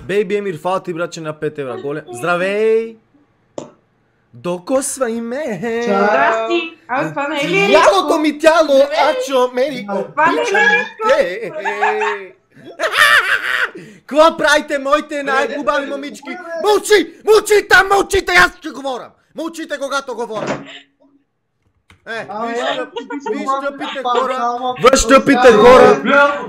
Бейби Емир, фала ти, братче, на 5 евра. Голем. Здравей! Докосвай ме! Здрасти! Абе, това не е ли Тялото ми тяло, ачо, мери, Това не е ли Какво правите, моите най-хубави момички? Мълчи! Мълчи там, мълчите, аз ще говоря! Мълчите, когато говоря! Виж тъпите хора! Виж тъпите хора!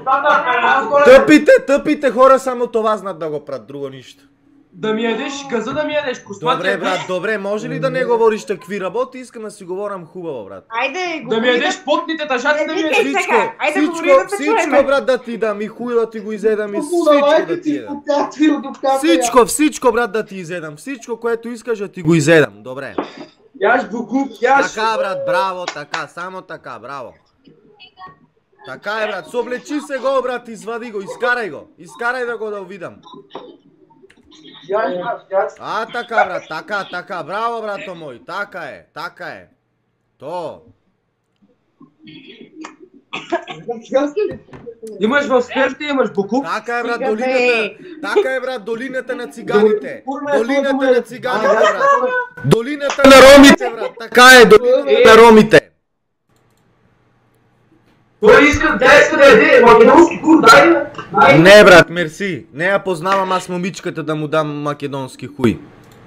Тъпите хора само това знат да го правят, друго нищо. Да ми ядеш, газа да ми ядеш, косматия. Добре, брат, добре, може ли да не говориш такви работи? Искам да си говорям хубаво, брат. Айде, да ми ядеш потните тъжаци, да ми ядеш. Всичко, брат, да ти дам, и хуй да ти го изедам, и всичко да ти едам. Всичко, брат, да ти изедам. Всичко, което искаш да ти го изедам, добре. Яш Богук, яш. Така, брат, браво, така, само така, браво. Така е, брат, съблечи се го, брат, извади го, изкарай да го да видам. Така, брат, така, браво, брато мой, така е. То. Имаш в спирте, имаш Богук. Така е, брат, долината на циганите. Долината на циганите, брат. Долината на ромите, брат, така е, долината на ромите. Той иска да яде македонски хуй, дай. Не, брат, мерси. Не я познавам аз момичката да му дам македонски хуй.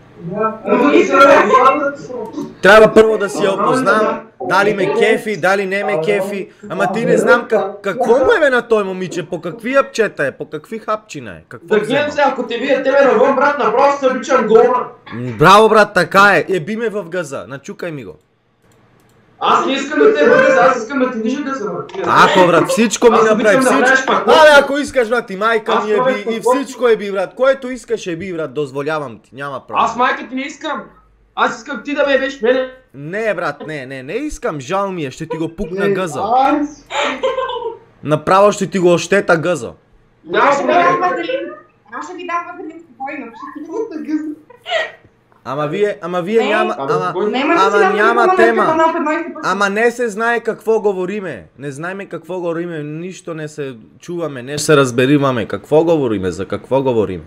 Трябва първо да си я опознам, дали ме кефи, дали не ме кефи. Ама ти не знам какво му е на той момиче, по какви апчета е, по какви хапчина е. Да гледам се, ако те видя тебе навън, брат, направо се обичам голна. Браво, брат, така е. Еби ме в газа, начукай ми го. Аз не искам да те бъде, аз искам да ти дижа да съм. Ако, брат, всичко ми направи, всичко. Ако искаш, брат, и майка ми еби, и всичко еби, брат. Което искаш еби, брат, дозволявам ти, няма проблем. Аз майка ти не искам. Аз искам ти да ме ебеш мене. Не, брат, не искам, жал ми е, ще ти го пукна гъза. Направо ще ти го ощета гъза. Аз ще ви дам вазелин спокойно. Ама вие няма тема. Ама не се знае какво говориме. Не знаеме какво говориме, нищо не се чуваме, не се разбериваме. Какво говориме, за какво говориме?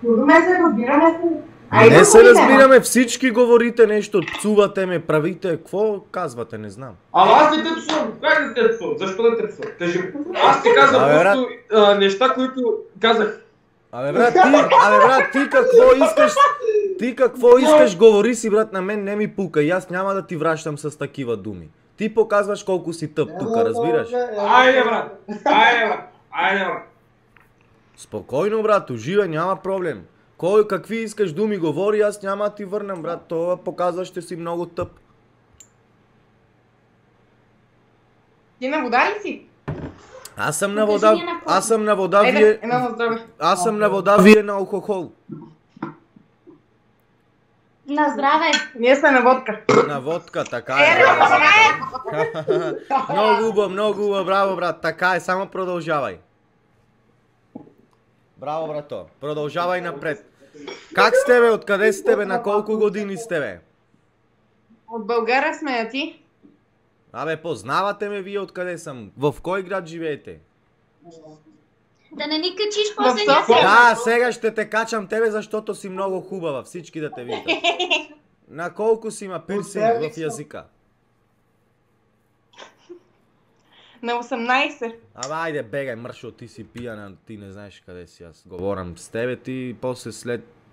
Не се разбираме, всички говорите нещо, псувате ме, правите, какво казвате, не знам. Ама аз не те псувам, как не те псувам? Защо да те псувам? Кажи ми. Аз ти казвам просто неща, които казах. Абе брат, ти какво искаш, говори си, брат, на мен не ми пука и аз няма да ти вращам с такива думи. Ти показваш колко си тъп тук, разбираш? Айде, брат. Спокойно, брат, уживай, няма проблем. Какви искаш думи говори, аз няма да ти върнам, брат, това показваш, ще си много тъп. Ти на вода ли си? Аз съм на вода, вие на алкохол. На здраве! Ние сме на водка. На водка, така е. Много хубаво, браво, брат, така е, само продължавай. Браво, брато, продължавай напред. Как сте, бе, откъде сте, бе, на колко години сте, бе? От България сме, а ти? Абе, познавате ме вие откъде съм? В кой град живеете? Да не ни качиш после Да, сега ще те качам тебе, защото си много хубава, всички да те видят. На колко си има пирсинг в язика? На 18. Абе, айде бегай, мършо, ти си пияна, ти не знаеш къде си, аз говорям с тебе, ти после след